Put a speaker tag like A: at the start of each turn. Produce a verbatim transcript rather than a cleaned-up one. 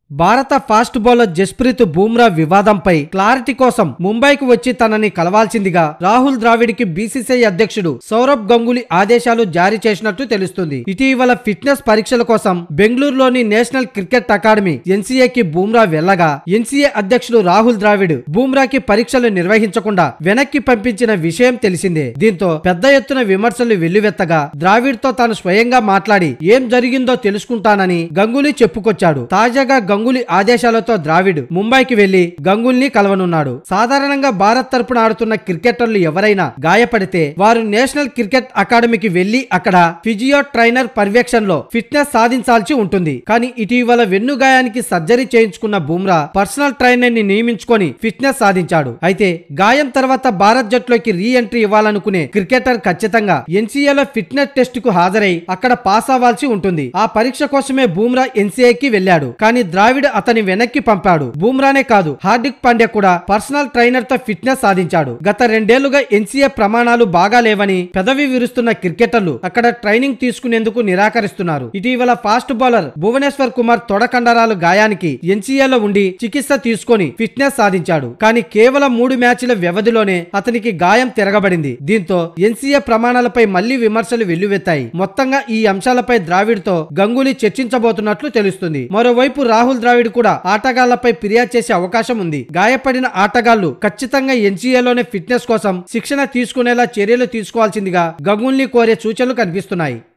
A: భారత fast bowler Jasprit Bumrah వివాదంపై clarity కోసం ముంబైకి వచ్చి తనని కలవాల్సిందిగా రాహుల్ ద్రావిడ్ కి బీసీసీఐ అధ్యక్షుడు సౌరవ్ గంగూలీ ఆదేశాలు జారీ చేసినట్టు తెలుస్తుంది. ఇటీవల ఫిట్నెస్ పరీక్షల కోసం బెంగళూరులోని నేషనల్ క్రికెట్ అకాడమీ ఎన్సీఏకి బూమ్రా వెళ్లగా ఎన్సీఏ అధ్యక్షుడు రాహుల్ ద్రావిడ్ బూమ్రాకి పరీక్షలు నిర్వహించకుండా వెనక్కి పంపించిన విషయం తెలిసిందే. దీంతో పెద్ద ఎత్తున విమర్శలు వెల్లువెత్తగా ద్రావిడ్ తో తాను స్వయంగా మాట్లాడి ఏం జరిగిందో తెలుసుకుంటానని గంగూలీ చెప్పుకొచ్చాడు. తాజాగా గంగూలీ ఆదేశాలతో ద్రావిడ్ ముంబైకి వెళ్లి గంగూలీని కలవనున్నాడు. సాధారణంగా భారత్ తరపున ఆడుతున్న క్రికెటర్లు ఎవరైనా గాయపడితే వారు నేషనల్ క్రికెట్ అకాడమీకి వెళ్లి అక్కడ ఫిజియో ట్రైనర్ పర్యవేక్షణలో ఫిట్నెస్ సాధించాల్సి ఉంటుంది. కానీ ఇటీవల వెన్ను గాయానికి సర్జరీ చేయించుకున్న బూమ్రా పర్సనల్ ట్రైనర్ ని నియమించుకొని ఫిట్నెస్ సాధించాడు. అయితే గాయం తర్వాత భారత్ జట్టులోకి రీ ఎంట్రీ ఇవ్వాలనుకునే క్రికెటర్ ఖచ్చితంగా ఎన్సీఏలో ఫిట్నెస్ టెస్ట్ కు హాజరై అక్కడ పాస్ అవ్వాల్సి ఉంటుంది. ఆ పరీక్ష కోసమే బూమ్రా ఎన్సీఏకి వెళ్లాడు. కానీ ద్రావిడ్ అతని వెనక్కి పంపాడు. బూమ్రానే కాదు, హార్దిక్ పాండ్యా కూడా పర్సనల్ ట్రైనర్ తో ఫిట్నెస్ సాధించాడు. గత రెండేళ్లుగా ఎన్సీఏ ప్రమాణాలు బాగా లేవని పెదవి విరుస్తున్న క్రికెటర్లు అక్కడ ట్రైనింగ్ తీసుకునేందుకు నిరాకరిస్తున్నారు. ఇటీవల ఫాస్ట్ బౌలర్ భువనేశ్వర్ కుమార్ తొడ కండరాలు గాయానికి ఎన్సీఏలో ఉండి చికిత్స తీసుకొని ఫిట్నెస్ సాధించాడు. కానీ కేవలం మూడు మ్యాచ్ల వ్యవధిలోనే అతనికి గాయం తిరగబడింది. దీంతో ఎన్సీఏ ప్రమాణాలపై మళ్లీ విమర్శలు వెల్లువెత్తాయి. మొత్తంగా ఈ అంశాలపై ద్రావిడ్ తో గంగూలీ చర్చించబోతున్నట్లు తెలుస్తుంది. మరోవైపు రాహుల్ ద్రావిడ్ కూడా ఆటగాళ్లపై ఫిర్యాదు చేసే అవకాశం ఉంది. గాయపడిన ఆటగాళ్లు ఖచ్చితంగా ఎన్సీఏలోనే ఫిట్నెస్ కోసం శిక్షణ తీసుకునేలా చర్యలు తీసుకోవాల్సిందిగా గంగూలీ కోరే సూచనలు కనిపిస్తున్నాయి.